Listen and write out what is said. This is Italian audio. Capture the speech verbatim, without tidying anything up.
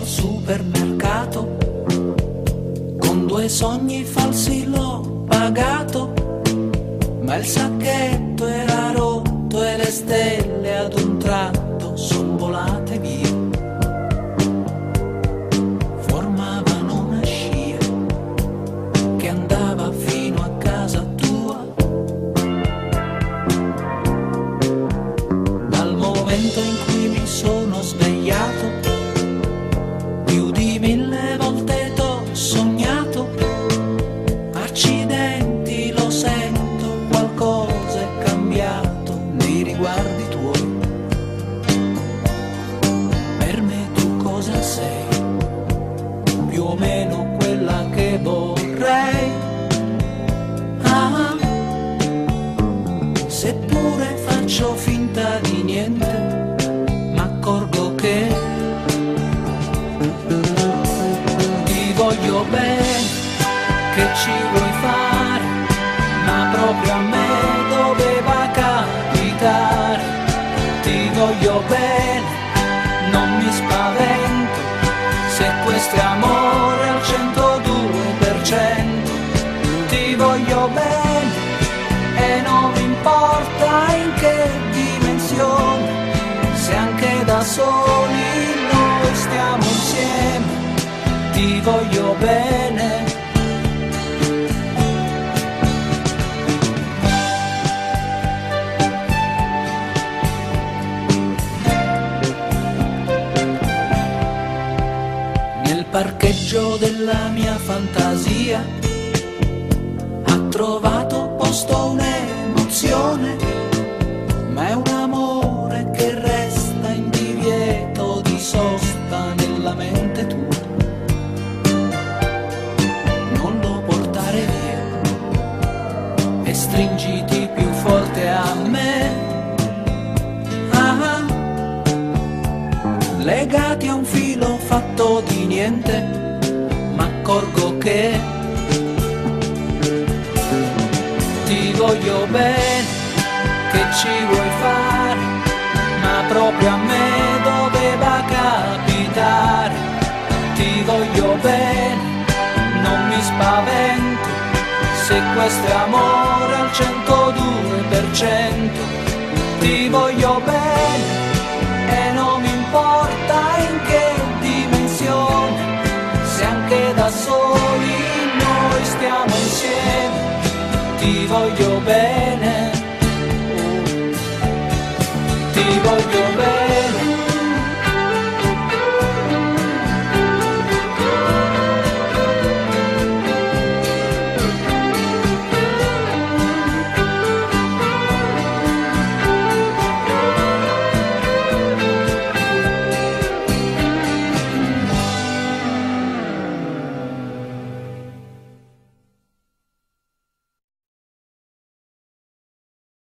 supermercato, con due sogni falsi l'ho pagato, ma il sacchetto era rotto e le stelle ad un tratto son volate via. Formavano una scia che andava fino a casa tua. Dal momento in cui mi sono svegliato, più di mille volte t'ho sognato. Accidenti, lo sento, qualcosa è cambiato nei riguardi tuoi. Per me tu cosa sei? Più o meno quella che vorrei. Ah, seppure faccio finta di niente, m'accorgo che ti voglio bene, che ci vuoi fare, ma proprio a me doveva capitare. Ti voglio bene, non mi spavento, se questo è amore al centodue per cento. Ti voglio bene e non mi importa in che dimensione, se anche da soli noi stiamo insieme. Ti voglio bene. Nel parcheggio della mia fantasia ha trovato posto un'emozione, ma è un amore che resta in divieto di sosta nella mente tua. Non lo portare via e stringiti più forte a me. Ah, legati a un filo fatto di niente, m'accorgo che ti voglio bene, che ci vuoi fare, ma proprio a me doveva capitare. Ti voglio bene, non mi spavento, se questo è amore al centodue per cento. Ti voglio bene e non mi importa in che dimensione, se anche da soli noi stiamo insieme. Ti voglio bene, oh, ti voglio bene.